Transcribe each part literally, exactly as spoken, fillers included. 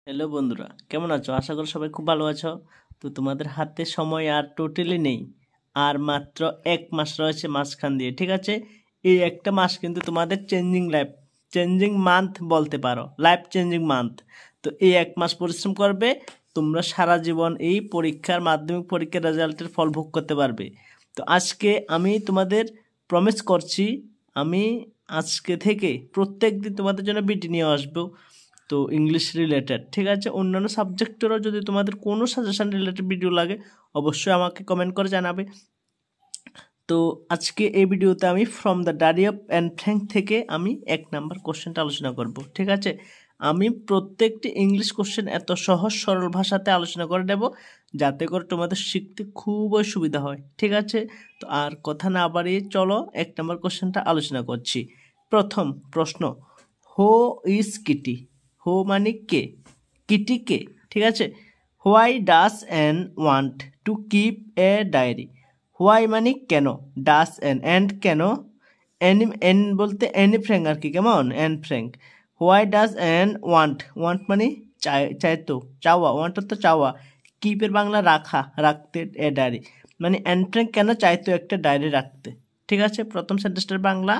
Hello বন্ধুরা, কেমন আছো? আশা করি সবাই খুব ভালো আছো। তো তোমাদের হাতে সময় আর টোটালি নেই, আর মাত্র এক মাস রয়েছে মাঝখান দিয়ে, ঠিক আছে? এই একটা মাস কিন্তু তোমাদের চেঞ্জিং লাইফ চেঞ্জিং মান্থ বলতে পারো, লাইফ চেঞ্জিং মান্থ। তো এই এক মাস পরিশ্রম করবে, তোমরা সারা জীবন এই পরীক্ষার মাধ্যমিক পরীক্ষার রেজাল্টের ফল ভোগ করতে পারবে। তো আজকে আমি তোমাদের প্রমিস করছি, আমি আজকে থেকে প্রত্যেক দিন তোমাদের জন্য বিটি নিয়ে আসবো। তো ইংলিশ রিলেটেড, ঠিক আছে? অন্যান্য সাবজেক্টেরও যদি তোমাদের কোনো সাজেশন রিলেটেড ভিডিও লাগে অবশ্যই আমাকে কমেন্ট করে জানাবে। তো আজকে এই ভিডিওতে আমি from the diary of Anne Frank থেকে আমি এক নাম্বার কোশ্চেনটা আলোচনা করব, ঠিক আছে? আমি প্রত্যেকটি ইংলিশ কোশ্চেন এত সহজ সরল ভাষাতে আলোচনা করে দেব যাতে করে তোমাদের শিখতে খুবই সুবিধা হয়, ঠিক আছে? তো আর কথা না বাড়িয়ে চলো এক নাম্বার কোশ্চেনটা আলোচনা করছি। প্রথম প্রশ্ন, হু ইজ কিটি? হু মানে কে, কিটি কে, ঠিক আছে? Why does Anne want to keep a diary? Why মানে কেন, ডাস অ্যান অ্যান্ড কেন, অ্যানি অ্যান বলতে অ্যানি ফ্র্যাঙ্ক আর কি, কেমন? Anne Frank. Why does Anne want, want মানে চাই, চাইতো, চাওয়া, ওয়ান্ট তো চাওয়া, কিপের বাংলা রাখা, রাখতে, এ ডায়েরি মানে অ্যান ফ্র্যাঙ্ক কেন চাইতো একটা ডায়েরি রাখতে, ঠিক আছে? প্রথম সেন্টেন্সটার বাংলা।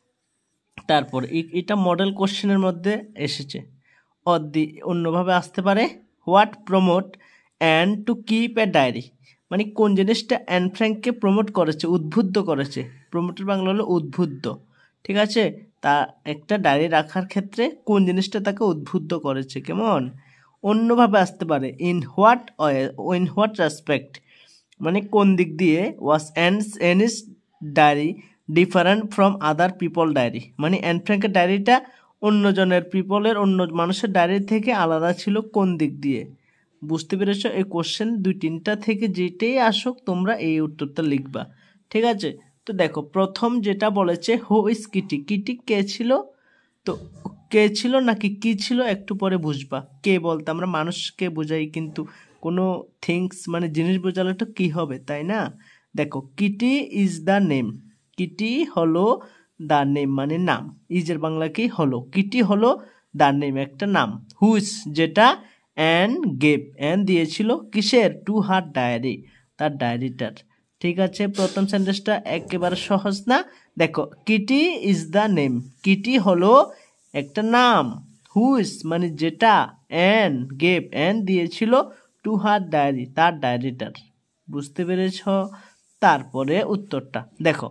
তারপর এটা মডেল কোশ্চেনের মধ্যে এসেছে, অদি অন্যভাবে আসতে পারে, what promote and to keep a diary মানে কোন জিনিসটা অ্যান ফ্র্যাঙ্ককে প্রমোট করেছে, উদ্বুদ্ধ করেছে। প্রমোটের বাংলা হলো উদ্বুদ্ধ, ঠিক আছে? তা একটা ডায়েরি রাখার ক্ষেত্রে কোন জিনিসটা তাকে উদ্বুদ্ধ করেছে, কেমন? অন্যভাবে আসতে পারে, in what in what respect মানে কোন দিক দিয়ে, was and Anne's diary different from other people diary মানে অ্যান ফ্র্যাঙ্কের ডায়েরিটা অন্যজনের, পিপলের, অন্য মানুষের ডায়েরি থেকে আলাদা ছিল কোন দিক দিয়ে? বুঝতে পেরেছ? এই কোশ্চেন দুই তিনটা থেকে যেটাই আসুক তোমরা এই উত্তরটা লিখবা, ঠিক আছে? তো দেখো প্রথম যেটা বলেছে, হু ইজ কিটি, কিটি কে ছিল? তো কে ছিল নাকি কি ছিল একটু পরে বুঝবা। কে বলতে আমরা মানুষকে বোঝাই, কিন্তু কোনো থিংস মানে জিনিস বোঝালে তো কি হবে, তাই না? দেখো Kitty is the name, Kitty হলো দ্য নেম মানে নাম, ইজের বাংলা কি হলো, কিটি হলো দ্য নেম একটা নাম, হুইচ যেটা, অ্যান গেভ অ্যান দিয়েছিল কিসের, টু হার ডায়েরি তার ডায়েরিটার, ঠিক আছে? প্রথম সেন্টেন্সটা একেবারে সহজ না? দেখো Kitty is the name, Kitty হলো একটা নাম, হুইচ মানে যেটা, অ্যান গেভ অ্যান দিয়েছিল টু হার ডায়েরি তার ডায়েরিটার, বুঝতে পেরেছ? তারপরে উত্তরটা দেখো,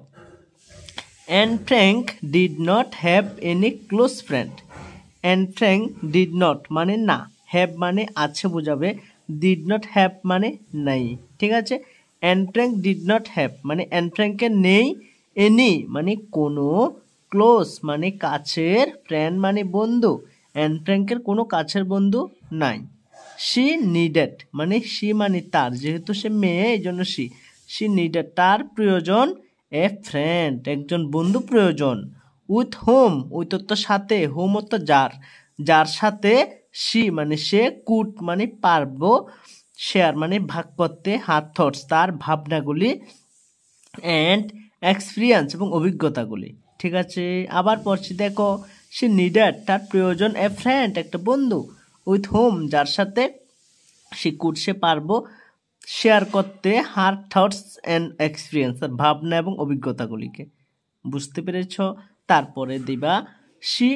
Anne Frank did not have any close friend. Anne Frank did not মানে না, হ্যাভ মানে আছে বোঝাবে, ডিড নট হ্যাভ মানে নাই, ঠিক আছে? Anne Frank did not have মানে অ্যান ফ্র্যাঙ্কের নেই, এনি মানে কোনো, ক্লোজ মানে কাছের, ফ্রেন্ড মানে বন্ধু, অ্যান ফ্র্যাঙ্কের কোনো কাছের বন্ধু নাই। শি নিডেড মানে শি মানে তার, যেহেতু সে মেয়ে এই জন্য শি, শি নিডেড তার প্রয়োজন, এ ফ্রেন্ড একজন বন্ধু প্রয়োজন, উইথ হোম উইথ তো সাথে, হোম তো যার, যার সাথে, শি মানে সে, কুড মানে পারবো, শেয়ার মানে ভাগ করতে, হার থটস তার ভাবনাগুলি, অ্যান্ড এক্সপিরিয়েন্স এবং অভিজ্ঞতাগুলি, ঠিক আছে? আবার পড়ছি দেখো, সে নিডেড তার প্রয়োজন, এ ফ্রেন্ড একটা বন্ধু, উইথ হোম যার সাথে, সে কুড সে পারবো, শেয়ার করতে, হার থটস অ্যান্ড এক্সপিরিয়েন্স তার ভাবনা এবং অভিজ্ঞতাগুলিকে, বুঝতে পেরেছ? তারপরে দিবা, সি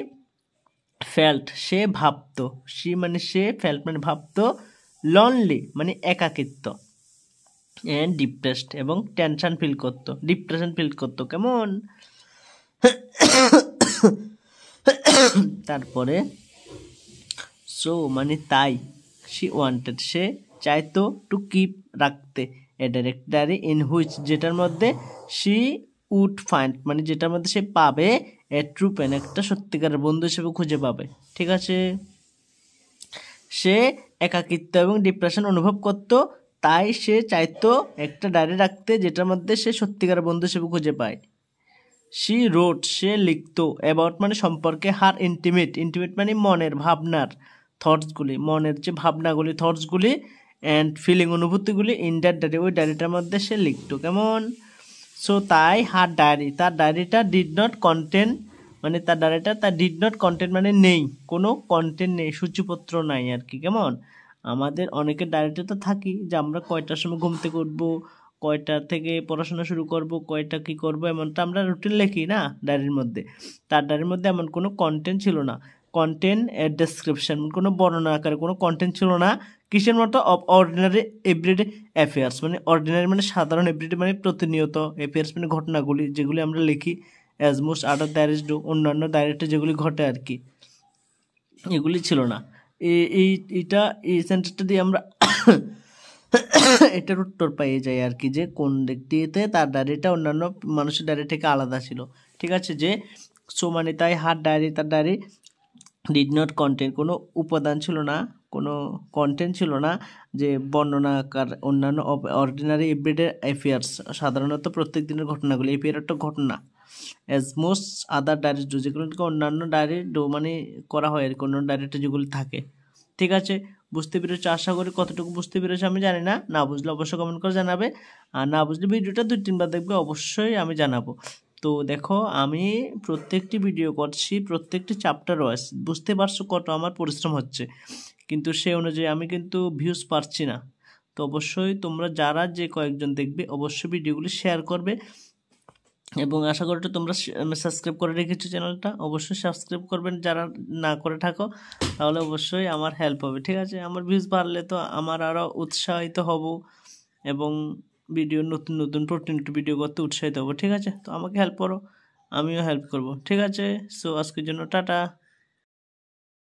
ফেল্ট সে ভাবতো, সি মানে সে, ফেল্ট মানে ভাবতো, লনলি মানে একাকিত্ব, অ্যান্ড ডিপ্রেসড এবং টেনশন ফিল করতো, ডিপ্রেশন ফিল করতো, কেমন? তারপরে সো মানে তাই, শি ওয়ান্টেড সে চাইতো, টু কিপ রাখতে, a direct diary in which যেটার মধ্যে, শি উড ফাইন্ড মানে যেটার মধ্যে সে পাবে, এ ট্রু পেন একটা সত্যিকারের বন্ধু হিসেবে খুঁজে পাবে, ঠিক আছে? সে একাকিত্ব এবং ডিপ্রেশন অনুভব করতো, তাই সে চাইতো একটা ডায়েরি রাখতে যেটার মধ্যে সে সত্যিকারের বন্ধু হিসেবে খুঁজে পায়। শি রোড সে লিখতো, অ্যাবাউট মানে সম্পর্কে, হার ইন্টিমেট ইন্টিমেট মানে মনের ভাবনার, থটসগুলি মনের যে ভাবনাগুলি, থটসগুলি, অ্যান্ড ফিলিং অনুভূতিগুলি, ইন দ্যাট ডায়েরি ওই ডায়েরিটার মধ্যে সে লিখতো, কেমন? সো তাই হার ডায়েরি তার ডায়েরিটা ডিড নট কন্টেন মানে তার ডায়েরিটা তার ডিড নট কন্টেন্ট মানে নেই, কোনো কন্টেন্ট নেই, সূচিপত্র নাই আর কি। কেমন আমাদের অনেকের ডায়েরিতে তো থাকি যে আমরা কয়টার সময় ঘুম থেকে উঠবো, কয়টা থেকে পড়াশোনা শুরু করব, কয়টা কি করব, এমনটা আমরা রুটিন লিখি না ডায়েরির মধ্যে। তার ডায়েরির মধ্যে এমন কোনো কন্টেন্ট ছিল না, কন্টেন্ট ডেসক্রিপশন কোনো বর্ণনা আকারে কোনো কন্টেন্ট ছিল না। কিসের মতো? অফ অর্ডিনারি এভরিডে অ্যাফেয়ার্স, মানে অর্ডিনারি মানে সাধারণ, এভরিডে মানে প্রতিনিয়ত, অ্যাফেয়ার্স মানে ঘটনাগুলি যেগুলি আমরা লিখি as most other diaries do, অন্যান্য ডায়েরিতে যেগুলি ঘটে আর কি, এগুলি ছিল না। এই এইটা এই সেন্টেন্সটা দিয়ে আমরা এটার উত্তর পেয়ে যাই আর কি, যে কোন দিকটিতে তার ডায়েরিটা অন্যান্য মানুষের ডায়েরি থেকে আলাদা ছিল। ঠিক আছে, যে সো মানে তাই হার ডায়েরি, তার ডায়েরি ডিড নট কন্টেন্ট কোনো উপাদান ছিল না, কোনো কন্টেন্ট ছিল না যে বর্ণনাকার অন্যান্য অর্ডিনারি এভরিডে অ্যাফেয়ার্স, সাধারণত প্রত্যেক দিনের ঘটনাগুলি, এফেয়ার একটা ঘটনা, as most other diary do, যেগুলোকে অন্যান্য ডায়েরি ডো মানে করা হয় আর কি, অন্য ডায়েরিতে যেগুলি থাকে। ঠিক আছে, বুঝতে পেরেছো? আশা করি কতটুকু বুঝতে পেরেছো আমি জানি না, না বুঝলে অবশ্যই কমেন্ট করে জানাবে, আর না বুঝলে ভিডিওটা দুই তিনবার দেখবে, অবশ্যই আমি জানাবো। তো দেখো আমি প্রত্যেকটি ভিডিও করছি, প্রত্যেকটি চ্যাপ্টার ওয়াইজ, বুঝতে পারছো কত আমার পরিশ্রম হচ্ছে, কিন্তু সে অনুযায়ী আমি কিন্তু ভিউজ পাচ্ছি না। তো অবশ্যই তোমরা যারা যে কয়েকজন দেখবে অবশ্যই ভিডিওগুলি শেয়ার করবে, এবং আশা করি তোমরা সাবস্ক্রাইব করে রেখেছো চ্যানেলটা, অবশ্যই সাবস্ক্রাইব করবেন যারা না করে থাকো, তাহলে অবশ্যই আমার হেল্প হবে। ঠিক আছে, আমার ভিউজ বাড়লে তো আমার আরও উৎসাহিত হব, এবং ভিডিও নতুন নতুন প্রতিনিয়ত ভিডিও করতে উৎসাহিত হবো। ঠিক আছে, তো আমাকে হেল্প করো, আমিও হেল্প করব। ঠিক আছে, সো আজকের জন্য টাটা।